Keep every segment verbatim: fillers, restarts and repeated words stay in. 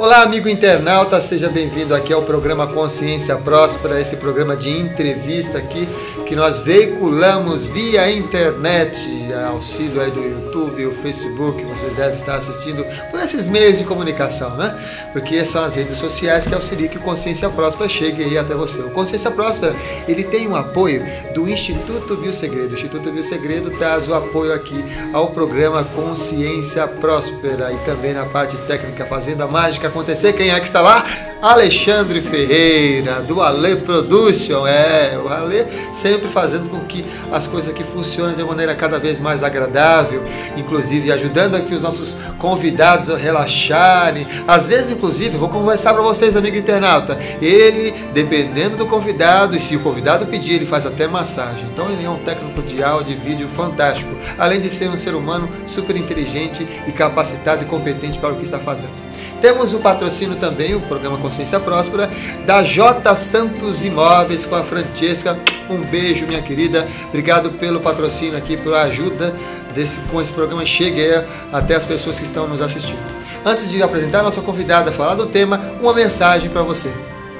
Olá, amigo internauta, seja bem-vindo aqui ao programa Consciência Próspera, esse programa de entrevista aqui que nós veiculamos via internet, auxílio aí do YouTube, o Facebook, vocês devem estar assistindo por esses meios de comunicação, né? Porque são as redes sociais que auxiliam que o Consciência Próspera chegue aí até você. O Consciência Próspera, ele tem um apoio do Instituto Biosegredo. O Instituto Biosegredo traz o apoio aqui ao programa Consciência Próspera e também na parte técnica Fazendo a Mágica acontecer. Quem é que está lá? Alexandre Ferreira, do Ale Production. É, o Ale sempre fazendo com que as coisas aqui funcionem de maneira cada vez mais agradável, inclusive ajudando aqui os nossos convidados a relaxarem. Às vezes, inclusive, vou conversar para vocês, amigo internauta, ele, dependendo do convidado, e se o convidado pedir, ele faz até massagem. Então ele é um técnico de áudio e vídeo fantástico, além de ser um ser humano super inteligente e capacitado e competente para o que está fazendo. Temos o patrocínio também, o programa Consciência Próspera, da J Santos Imóveis com a Francesca. Um beijo, minha querida. Obrigado pelo patrocínio aqui, pela ajuda desse, com esse programa chegue até as pessoas que estão nos assistindo. Antes de apresentar a nossa convidada, falar do tema, uma mensagem para você.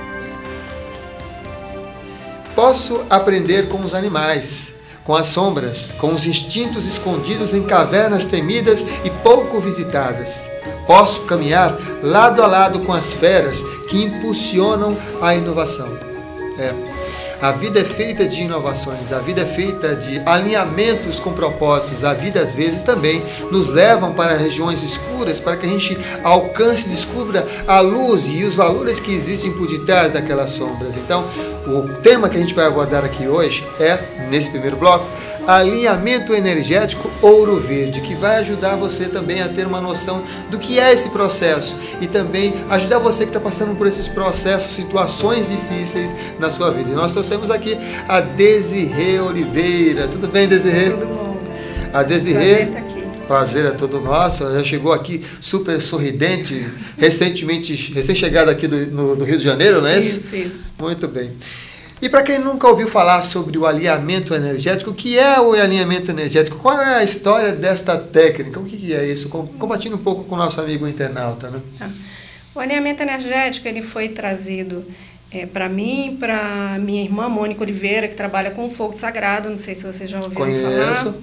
Posso aprender com os animais, com as sombras, com os instintos escondidos em cavernas temidas e pouco visitadas. Posso caminhar lado a lado com as feras que impulsionam a inovação. É. A vida é feita de inovações, a vida é feita de alinhamentos com propósitos. A vida, às vezes, também nos levam para regiões escuras para que a gente alcance e descubra a luz e os valores que existem por detrás daquelas sombras. Então, o tema que a gente vai abordar aqui hoje é, nesse primeiro bloco, alinhamento energético ouro verde, que vai ajudar você também a ter uma noção do que é esse processo e também ajudar você que está passando por esses processos, situações difíceis na sua vida. E nós trouxemos aqui a Desirê Oliveira. Tudo bem, Desirê? Tudo bom. A Desirê, prazer estar aqui. Prazer é todo nosso. Ela já chegou aqui super sorridente, recentemente recém-chegada aqui do, no, do Rio de Janeiro, não é isso? Isso, isso. Muito bem. E para quem nunca ouviu falar sobre o alinhamento energético, o que é o alinhamento energético? Qual é a história desta técnica? O que é isso? Compartilhe um pouco com o nosso amigo internauta, né? Ah, o alinhamento energético ele foi trazido é, para mim, para minha irmã Mônica Oliveira, que trabalha com o fogo sagrado, não sei se você já ouviu falar. Conheço.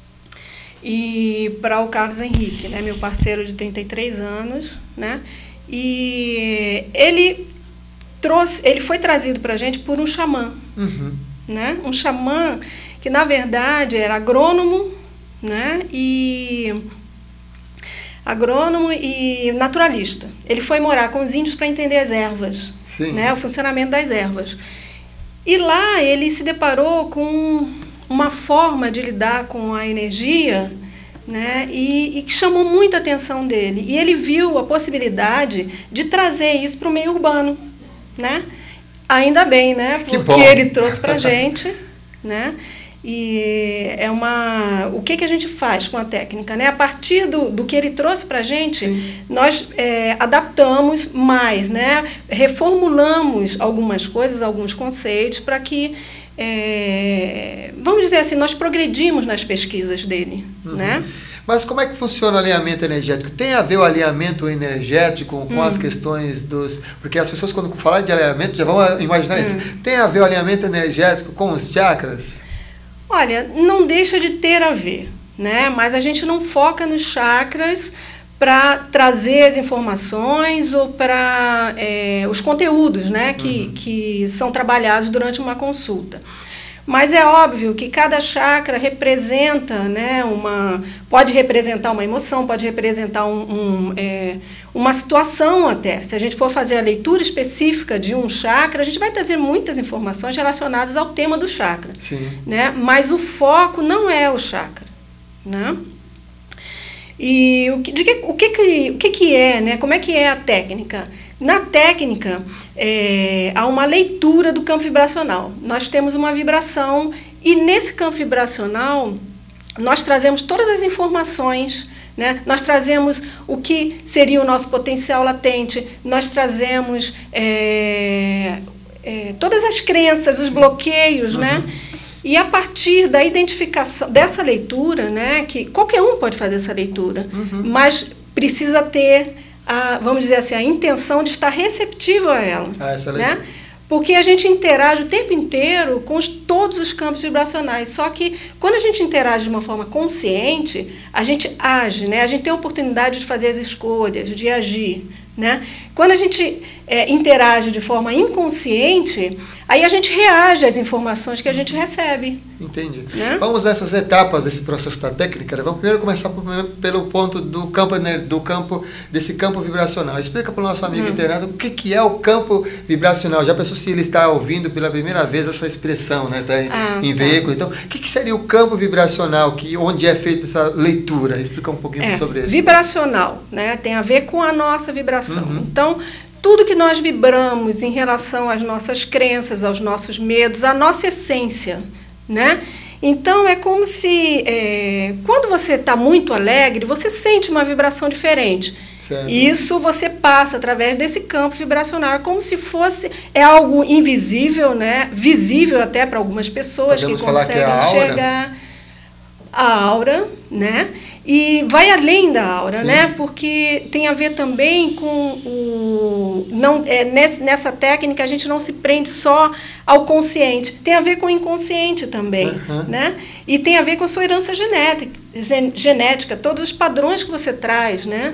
E para o Carlos Henrique, né, meu parceiro de trinta e três anos, né? E ele trouxe, ele foi trazido para a gente por um xamã, uhum. né? Um xamã que, na verdade, era agrônomo, né? E agrônomo e naturalista. Ele foi morar com os índios para entender as ervas, Sim. né? O funcionamento das ervas. E lá ele se deparou com uma forma de lidar com a energia, né? E, e que chamou muita atenção dele. E ele viu a possibilidade de trazer isso para o meio urbano. Né? Ainda bem, né? Porque ele trouxe para a gente, né? E é uma... O que, que a gente faz com a técnica, né? A partir do, do que ele trouxe para a gente, Sim. nós é, adaptamos mais, né? Reformulamos algumas coisas, alguns conceitos para que, é, vamos dizer assim, nós progredimos nas pesquisas dele, uhum. né? Mas como é que funciona o alinhamento energético? Tem a ver o alinhamento energético com hum. as questões dos... Porque as pessoas, quando falarem de alinhamento, já vão imaginar hum. isso. Tem a ver o alinhamento energético com os chakras? Olha, não deixa de ter a ver, né? Mas a gente não foca nos chakras para trazer as informações ou para é, os conteúdos, né? que, uhum. que são trabalhados durante uma consulta. Mas é óbvio que cada chakra representa, né, uma, pode representar uma emoção, pode representar um, um, é, uma situação até. Se a gente for fazer a leitura específica de um chakra, a gente vai trazer muitas informações relacionadas ao tema do chakra. Sim. Né? Mas o foco não é o chakra. Né? E o que, de que, o, que, que, o que, que é, né? Como é que é a técnica? Na técnica, é, há uma leitura do campo vibracional. Nós temos uma vibração e nesse campo vibracional nós trazemos todas as informações, né? Nós trazemos o que seria o nosso potencial latente, nós trazemos é, é, todas as crenças, os bloqueios, uhum. né? E a partir da identificação dessa leitura, né, que qualquer um pode fazer essa leitura, uhum. mas precisa ter a, vamos dizer assim, a intenção de estar receptivo a ela. Ah, essa né? Porque a gente interage o tempo inteiro com os, todos os campos vibracionais. Só que quando a gente interage de uma forma consciente, a gente age, né? A gente tem a oportunidade de fazer as escolhas, de agir, né? Quando a gente é, interage de forma inconsciente, aí a gente reage às informações que a gente recebe. Entendi. Né? Vamos nessas etapas desse processo da técnica, né? Vamos primeiro começar por, pelo ponto do campo, do campo, desse campo vibracional. Explica para o nosso amigo hum. internado o que, que é o campo vibracional. Já pensou se ele está ouvindo pela primeira vez essa expressão, né? Está em, ah, em tá. veículo. Então, o que, que seria o campo vibracional, que, onde é feita essa leitura? Explica um pouquinho é, sobre isso. Vibracional, né? Tem a ver com a nossa vibração. Uhum. Então, tudo que nós vibramos em relação às nossas crenças, aos nossos medos, à nossa essência, né? Então, é como se, é, quando você está muito alegre, você sente uma vibração diferente. Certo. Isso você passa através desse campo vibracional, é como se fosse, é algo invisível, né? Visível até para algumas pessoas. Podemos que falar conseguem que é a aura? enxergar a aura, né? E vai além da aura, Sim. né? Porque tem a ver também com o... Não, é, nesse, nessa técnica a gente não se prende só ao consciente, tem a ver com o inconsciente também, uhum. né? E tem a ver com a sua herança genética, gen, genética, todos os padrões que você traz, né?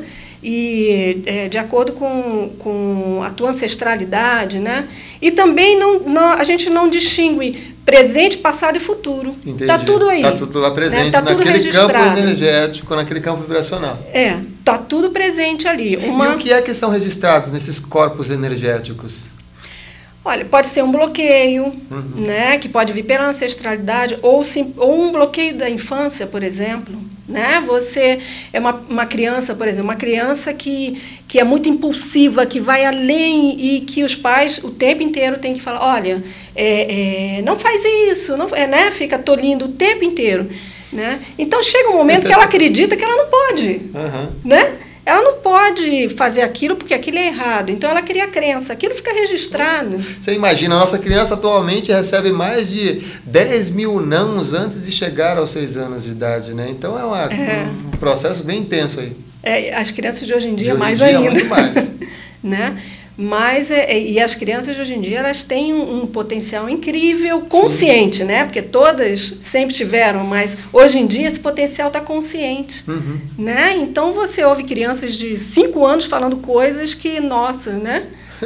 E é, de acordo com, com a tua ancestralidade, né? E também não, não, a gente não distingue presente, passado e futuro. Está tudo aí. Está tudo lá presente, né? Tá naquele campo energético, naquele campo vibracional. É, está tudo presente ali. Uma... E o que é que são registrados nesses corpos energéticos? Olha, pode ser um bloqueio, uhum. né, que pode vir pela ancestralidade, ou, sim, ou um bloqueio da infância, por exemplo. Né? Você é uma, uma criança, por exemplo, uma criança que, que é muito impulsiva, que vai além e que os pais o tempo inteiro têm que falar, olha, é, é, não faz isso, não, é, né? Fica tolindo o tempo inteiro. Né? Então chega um momento que ela acredita que ela não pode. Uhum. Né? Ela não pode fazer aquilo porque aquilo é errado. Então, ela cria a crença. Aquilo fica registrado. Você imagina, a nossa criança atualmente recebe mais de dez mil nãos antes de chegar aos seis anos de idade, né? Então, é, uma, é. um processo bem intenso aí. É, as crianças de hoje em dia, de hoje mais em dia, ainda. Muito mais. Né? Mas, é, e as crianças de hoje em dia, elas têm um, um potencial incrível, consciente, né? Porque todas sempre tiveram, mas hoje em dia esse potencial está consciente. Uhum. Né? Então, você ouve crianças de cinco anos falando coisas que, nossa, né?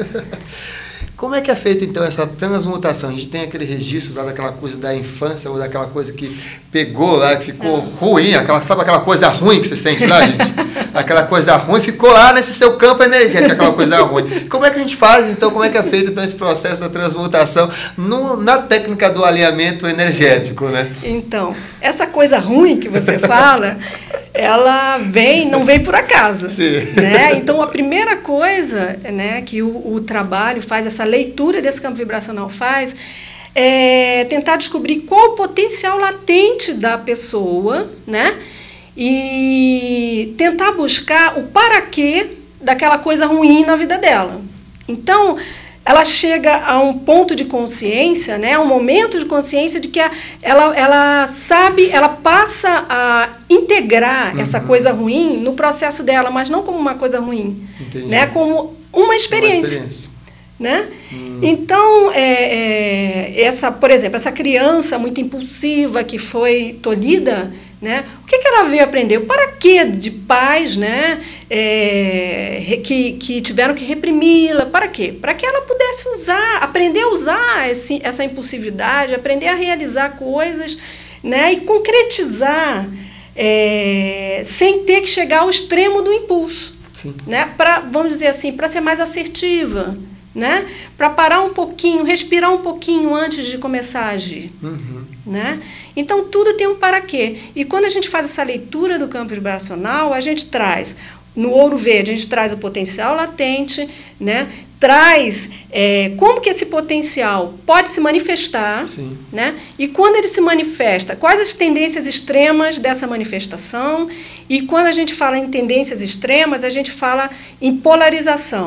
Como é que é feita, então, essa transmutação? A gente tem aquele registro lá daquela coisa da infância, ou daquela coisa que pegou lá, que ficou ah. ruim, aquela, sabe aquela coisa ruim que você sente lá, gente? Aquela coisa ruim ficou lá nesse seu campo energético, aquela coisa ruim. Como é que a gente faz, então, como é que é feito, então, esse processo da transmutação no, na técnica do alinhamento energético, né? Então, essa coisa ruim que você fala, ela vem, não vem por acaso. Sim. Né? Então, a primeira coisa, né, que o, o trabalho faz, essa leitura desse campo vibracional faz, é tentar descobrir qual o potencial latente da pessoa, né? E tentar buscar o para quê daquela coisa ruim na vida dela. Então, ela chega a um ponto de consciência, né, um momento de consciência de que a, ela, ela sabe, ela passa a integrar uhum. essa coisa ruim no processo dela, mas não como uma coisa ruim, né, como uma experiência. Uma experiência. Né? Hum. Então, é, é, essa, por exemplo, essa criança muito impulsiva que foi tolhida, né? O que, que ela veio aprender? O para quê de pais, né? É, que, que tiveram que reprimi-la? Para quê? Para que ela pudesse usar, aprender a usar esse, essa impulsividade, aprender a realizar coisas, né? E concretizar é, sem ter que chegar ao extremo do impulso. Sim. Né? Pra, vamos dizer assim, para ser mais assertiva. Né? Para parar um pouquinho, respirar um pouquinho antes de começar a agir. Uhum. Né? Então, tudo tem um para quê. E quando a gente faz essa leitura do campo vibracional, a gente traz, no ouro verde, a gente traz o potencial latente, né? Traz é, como que esse potencial pode se manifestar, Sim. né? E quando ele se manifesta, quais as tendências extremas dessa manifestação. E quando a gente fala em tendências extremas, a gente fala em polarização.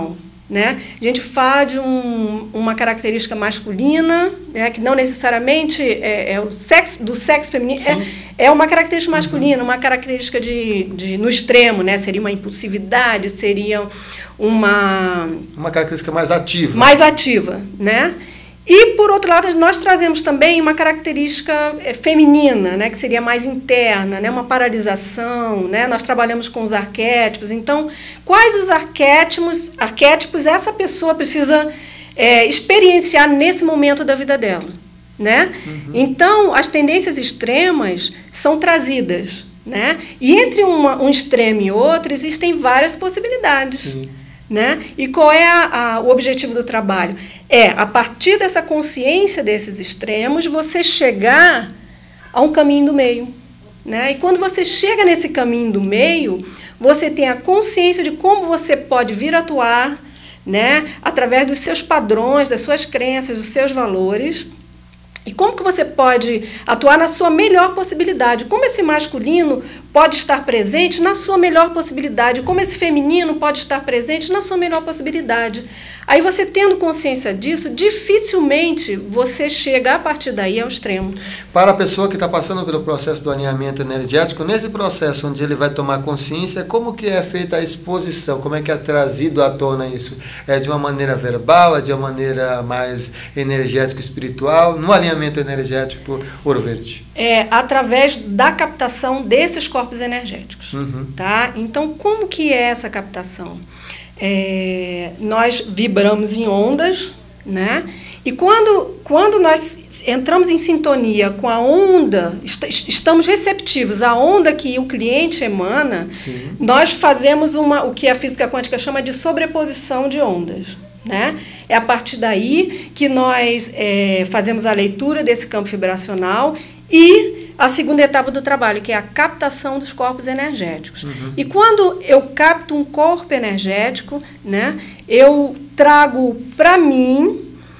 né? A gente fala de um, uma característica masculina, né, que não necessariamente é, é o sexo, do sexo feminino, é, é uma característica masculina, uma característica de, de, no extremo, né? Seria uma impulsividade, seria uma... Uma característica mais ativa. Mais ativa, né? E, por outro lado, nós trazemos também uma característica feminina, né, que seria mais interna, né, uma paralisação, né, nós trabalhamos com os arquétipos. Então, quais os arquétipos, arquétipos essa pessoa precisa é, experienciar nesse momento da vida dela, né? Uhum. Então, as tendências extremas são trazidas, né? E entre uma, um extremo e outro, existem várias possibilidades. Sim. Né? E qual é a, a, o objetivo do trabalho? É, a partir dessa consciência desses extremos, você chegar a um caminho do meio. Né? E quando você chega nesse caminho do meio, você tem a consciência de como você pode vir atuar, né? Através dos seus padrões, das suas crenças, dos seus valores. E como que você pode atuar na sua melhor possibilidade? Como esse masculino pode estar presente na sua melhor possibilidade? Como esse feminino pode estar presente na sua melhor possibilidade? Aí você tendo consciência disso, dificilmente você chega a partir daí ao extremo. Para a pessoa que está passando pelo processo do alinhamento energético, nesse processo onde ele vai tomar consciência, como que é feita a exposição? Como é que é trazido à tona isso? É de uma maneira verbal? É de uma maneira mais energético-espiritual? No alinhamento energético Ouro Verde? É através da captação desses corpos energéticos. Uhum. Tá? Então, como que é essa captação? É, nós vibramos em ondas, né? E quando, quando nós entramos em sintonia com a onda, est estamos receptivos à onda que o cliente emana, sim, nós fazemos uma, o que a física quântica chama de sobreposição de ondas. Né? É a partir daí que nós é, fazemos a leitura desse campo vibracional e a segunda etapa do trabalho, que é a captação dos corpos energéticos. Uhum. E quando eu capto um corpo energético, né, eu trago para mim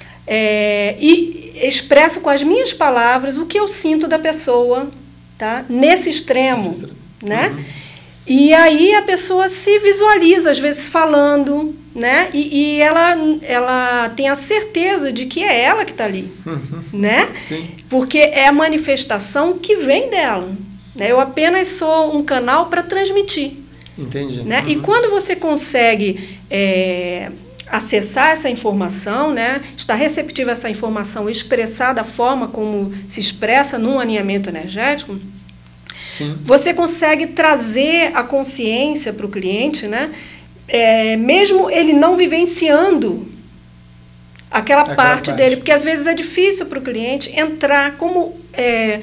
é, e expresso com as minhas palavras o que eu sinto da pessoa, tá, nesse extremo. Esse extremo. Né? Uhum. E aí a pessoa se visualiza, às vezes, falando, né? E, e ela, ela tem a certeza de que é ela que está ali, uhum, né? Sim. Porque é a manifestação que vem dela. Né? Eu apenas sou um canal para transmitir. Entendi. Né? Uhum. E quando você consegue é, acessar essa informação, né? Estar receptivo a essa informação, expressar da forma como se expressa num alinhamento energético, sim, você consegue trazer a consciência para o cliente, né? É, mesmo ele não vivenciando aquela, aquela parte, parte dele, porque às vezes é difícil para o cliente entrar, como é,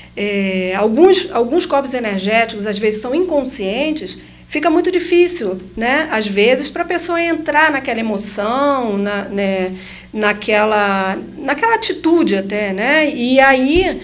é, alguns, alguns corpos energéticos às vezes são inconscientes, fica muito difícil, né? Às vezes, para a pessoa entrar naquela emoção, na, né? naquela, naquela atitude até, né? E aí...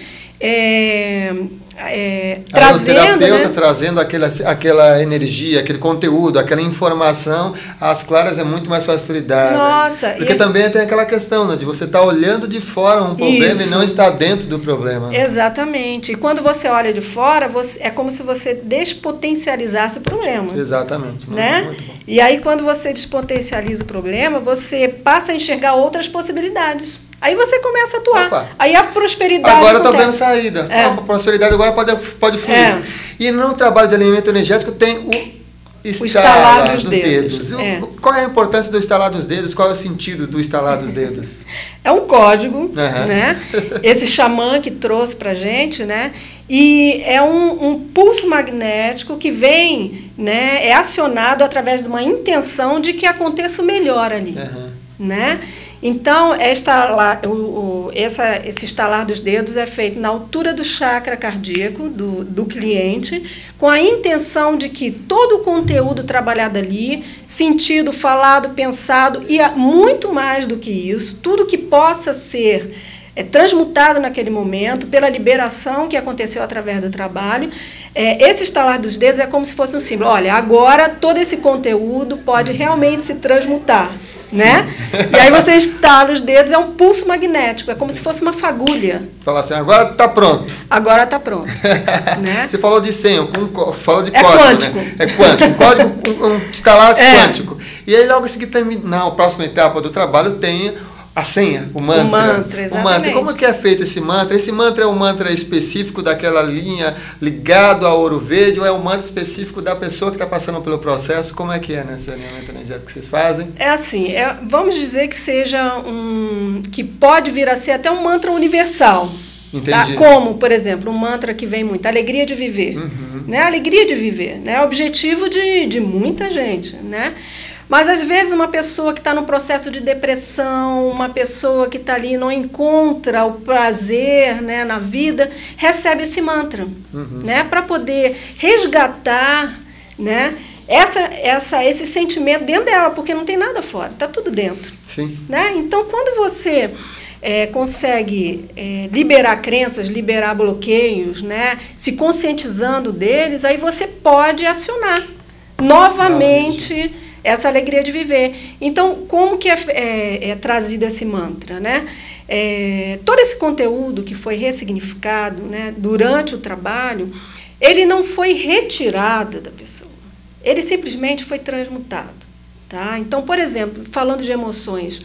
É, É, trazendo, o terapeuta, né? trazendo aquela, aquela energia, aquele conteúdo, aquela informação, às claras é muito mais facilidade. Nossa, porque e também tem aquela questão, né, de você estar tá olhando de fora um problema, isso, e não estar dentro do problema. Exatamente. E quando você olha de fora, você, é como se você despotencializasse o problema. Exatamente. Né? Muito bom. E aí, quando você despotencializa o problema, você passa a enxergar outras possibilidades. Aí você começa a atuar. Opa. Aí a prosperidade agora acontece. Está vendo saída. É. A prosperidade agora pode, pode fluir. É. E no trabalho de alinhamento energético tem o estalar, o estalar dos, dos dedos. dedos. É. Qual é a importância do estalar dos dedos? Qual é o sentido do estalar dos dedos? É um código, uhum, né? Esse xamã que trouxe para a gente, né? E é um, um pulso magnético que vem, né? É acionado através de uma intenção de que aconteça o melhor ali, uhum, né? Então, é estalar, o, o, essa, esse estalar dos dedos é feito na altura do chakra cardíaco do, do cliente, com a intenção de que todo o conteúdo trabalhado ali, sentido, falado, pensado, e muito mais do que isso, tudo que possa ser é, transmutado naquele momento, pela liberação que aconteceu através do trabalho, é, esse estalar dos dedos é como se fosse um símbolo. Olha, agora todo esse conteúdo pode realmente se transmutar. né? E aí você estala os dedos, é um pulso magnético, é como se fosse uma fagulha. Fala assim, agora está pronto. Agora está pronto. Né? Você falou de senha, um, falou de é código, quântico. Né? É quântico, um código, um, um instalar é. quântico. E aí logo em seguida, na próxima etapa do trabalho, tem a senha, o mantra. O mantra, exatamente. O mantra. Como que é feito esse mantra? Esse mantra é um mantra específico daquela linha ligado ao ouro verde ou é um mantra específico da pessoa que está passando pelo processo? Como é que é nesse alinhamento energético que vocês fazem? É assim, é, vamos dizer que seja um... que pode vir a ser até um mantra universal. Entendi. Tá? Como, por exemplo, um mantra que vem muito, alegria de viver. Uhum. Né? Alegria de viver, né? É o objetivo de, de muita gente, né? Mas, às vezes, uma pessoa que está no processo de depressão, uma pessoa que está ali e não encontra o prazer, né, na vida, recebe esse mantra, uhum. né, para poder resgatar, né, essa, essa, esse sentimento dentro dela, porque não tem nada fora, está tudo dentro. Sim. Né? Então, quando você é, consegue é, liberar crenças, liberar bloqueios, né, se conscientizando deles, aí você pode acionar novamente... Não, essa alegria de viver. Então, como que é, é, é trazido esse mantra, né? É, todo esse conteúdo que foi ressignificado, né, durante o trabalho, ele não foi retirado da pessoa. Ele simplesmente foi transmutado. Tá? Então, por exemplo, falando de emoções,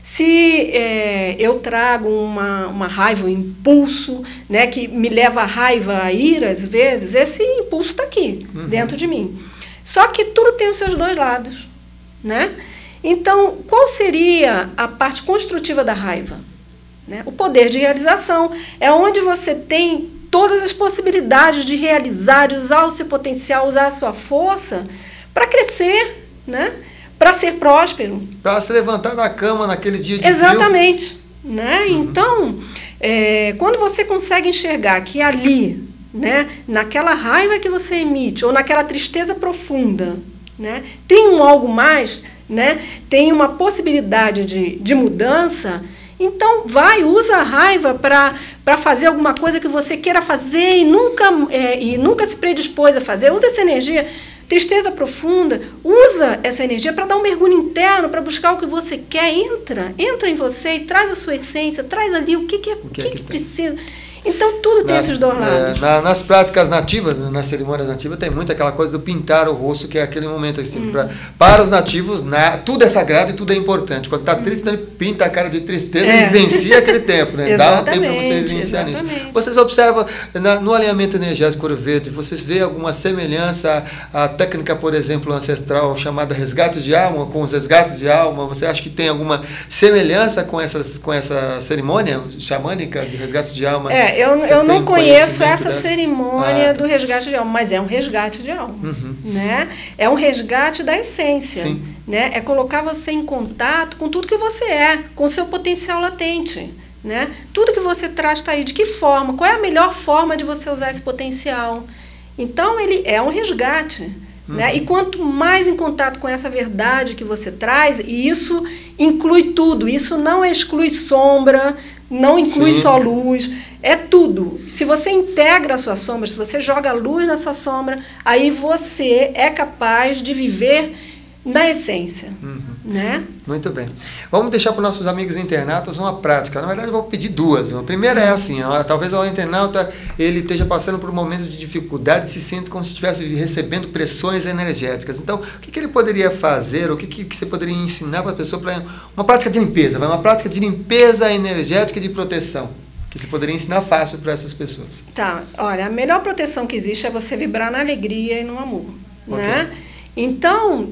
se é, eu trago uma, uma raiva, um impulso, né, que me leva a raiva, a ira, às vezes, esse impulso está aqui, uhum. dentro de mim. Só que tudo tem os seus dois lados, né? Então, qual seria a parte construtiva da raiva? Né? O poder de realização. É onde você tem todas as possibilidades de realizar, de usar o seu potencial, usar a sua força para crescer, né? Para ser próspero. Para se levantar da cama naquele dia de Exatamente. frio. Né? Uhum. Então, é, quando você consegue enxergar que ali... Né? Naquela raiva que você emite, ou naquela tristeza profunda, né? Tem um algo mais, né? Tem uma possibilidade de, de mudança, então vai, usa a raiva para fazer alguma coisa que você queira fazer e nunca, é, e nunca se predispôs a fazer. Usa essa energia, tristeza profunda, usa essa energia para dar um mergulho interno, para buscar o que você quer. Entra, entra em você e traz a sua essência, traz ali o que, que, é, o que, que, que, que precisa. Então, tudo tem nas, esses dois lados. É, na, nas práticas nativas, nas cerimônias nativas, tem muito aquela coisa do pintar o rosto, que é aquele momento assim, hum. pra, para os nativos, na, tudo é sagrado e tudo é importante. Quando está triste, ele pinta a cara de tristeza é. e vivencia aquele tempo, né? Dá um tempo para você vivenciar nisso. Vocês observam, na, no alinhamento energético ouro verde, vocês veem alguma semelhança à, à técnica, por exemplo, ancestral, chamada resgate de alma, com os resgates de alma? Você acha que tem alguma semelhança com, essas, com essa cerimônia xamânica de resgate de alma? É. Eu, eu não conheço essa dessa? cerimônia ah, do resgate de alma, mas é um resgate de alma. Uhum. Né? É um resgate da essência. Sim. Né? É colocar você em contato com tudo que você é, com o seu potencial latente. Né? Tudo que você traz está aí. De que forma? Qual é a melhor forma de você usar esse potencial? Então, ele é um resgate. Uhum. Né? E quanto mais em contato com essa verdade que você traz, e isso inclui tudo, isso não exclui sombra, não inclui Sim. só luz, é tudo. Se você integra a sua sombra, se você joga luz na sua sombra, aí você é capaz de viver na essência. Uhum. Né? Muito bem. Vamos deixar para os nossos amigos internautas uma prática. Na verdade, eu vou pedir duas. A primeira é assim, ó, talvez o internauta ele esteja passando por um momento de dificuldade e se sente como se estivesse recebendo pressões energéticas. Então, o que, que ele poderia fazer, o que, que, que você poderia ensinar para a pessoa para uma prática de limpeza, uma prática de limpeza energética e de proteção, que você poderia ensinar fácil para essas pessoas? Tá, olha, a melhor proteção que existe é você vibrar na alegria e no amor. Okay. Né? Então,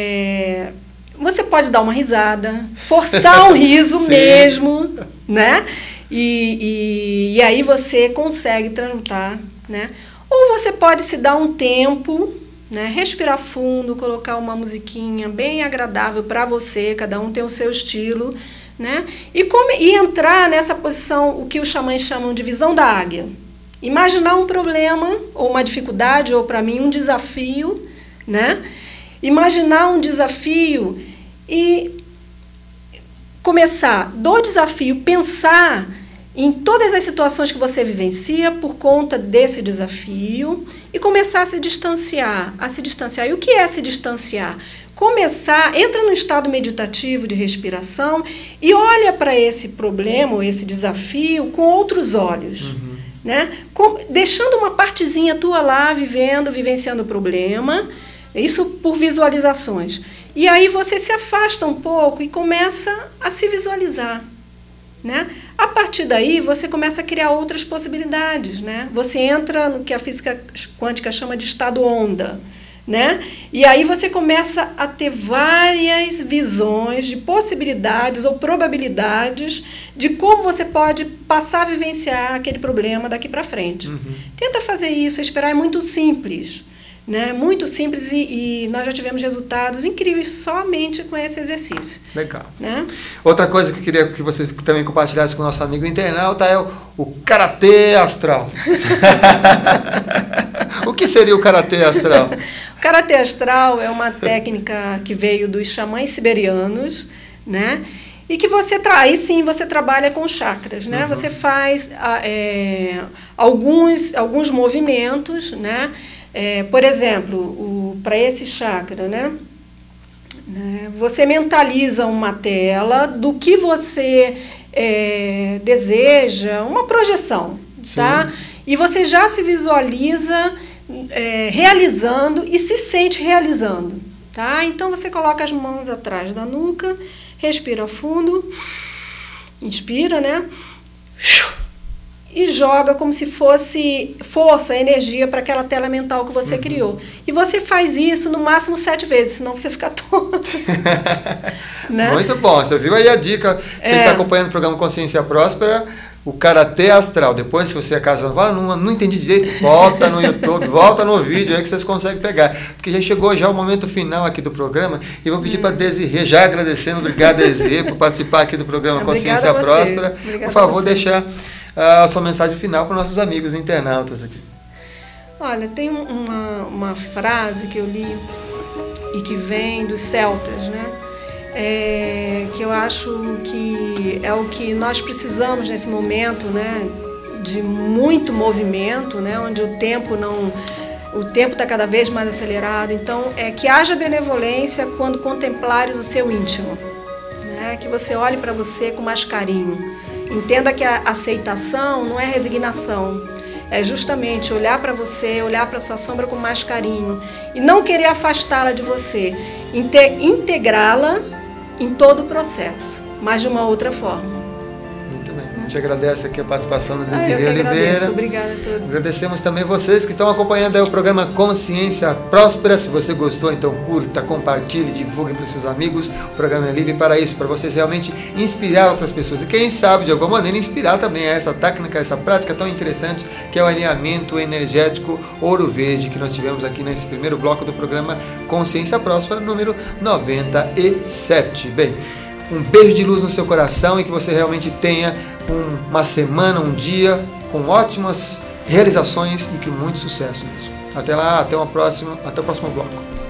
é, você pode dar uma risada, forçar um riso mesmo, né? E, e, e aí você consegue transmutar, né? Ou você pode se dar um tempo, né? Respirar fundo, colocar uma musiquinha bem agradável para você, cada um tem o seu estilo, né? E, come, e entrar nessa posição, o que os xamãs chamam de visão da águia. Imaginar um problema, ou uma dificuldade, ou para mim um desafio, né? Imaginar um desafio e começar do desafio, pensar em todas as situações que você vivencia por conta desse desafio e começar a se distanciar, a se distanciar. E o que é se distanciar? começar, entra num estado meditativo de respiração e olha para esse problema, ou esse desafio, com outros olhos. Uhum. Né? Com, deixando uma partezinha tua lá, vivendo, vivenciando o problema, isso por visualizações. E aí você se afasta um pouco e começa a se visualizar. Né? A partir daí, você começa a criar outras possibilidades. Né? Você entra no que a física quântica chama de estado onda. Né? E aí você começa a ter várias visões de possibilidades ou probabilidades de como você pode passar a vivenciar aquele problema daqui para frente. Uhum. Tenta fazer isso, esperar é muito simples. Né? Muito simples e, e nós já tivemos resultados incríveis somente com esse exercício. Legal. Né? Outra coisa que eu queria que você também compartilhasse com o nosso amigo internauta é o, o Karatê Astral. O que seria o Karatê Astral? O Karatê Astral é uma técnica que veio dos xamãs siberianos, né? E que você traz, sim, você trabalha com chakras, né? Uhum. Você faz é, alguns, alguns movimentos, né? É, por exemplo, para esse chakra, né? né? Você mentaliza uma tela do que você é, deseja, uma projeção, tá? E você já se visualiza é, realizando e se sente realizando, tá? Então você coloca as mãos atrás da nuca, respira fundo, inspira, né? E joga como se fosse força, energia para aquela tela mental que você uhum. criou. E você faz isso no máximo sete vezes, senão você fica tonto. Né? Muito bom. Você viu aí a dica. Você é. está acompanhando o programa Consciência Próspera, o Karatê Astral. Depois, se você acaso não fala, não, não entendi direito, volta no YouTube, volta no vídeo aí que vocês conseguem pegar. Porque já chegou já o momento final aqui do programa e vou pedir hum. para a Desirê, já agradecendo, obrigado Desirê por participar aqui do programa Consciência Próspera. Obrigada por favor, deixar a sua mensagem final para os nossos amigos internautas aqui. Olha, tem uma, uma frase que eu li e que vem dos celtas, né? É, que eu acho que é o que nós precisamos nesse momento, né? De muito movimento, né? Onde o tempo não... O tempo está cada vez mais acelerado. Então, é que haja benevolência quando contemplares o seu íntimo. Né? Que você olhe para você com mais carinho. Entenda que a aceitação não é resignação, é justamente olhar para você, olhar para sua sombra com mais carinho e não querer afastá-la de você, integrá-la em todo o processo, mas de uma outra forma. Muito bem. A gente agradece aqui a participação da Desirê ah, Oliveira. Agradeço. Obrigada a todos. Agradecemos também vocês que estão acompanhando aí o programa Consciência Próspera. Se você gostou, então curta, compartilhe, divulgue para os seus amigos. O programa é livre para isso, para vocês realmente inspirar outras pessoas. E quem sabe, de alguma maneira, inspirar também a essa técnica, essa prática tão interessante que é o alinhamento energético ouro verde que nós tivemos aqui nesse primeiro bloco do programa Consciência Próspera, número noventa e sete. Bem, um beijo de luz no seu coração e que você realmente tenha um, uma semana, um dia com ótimas realizações e com muito sucesso mesmo. Até lá, até uma próxima, até o próximo bloco.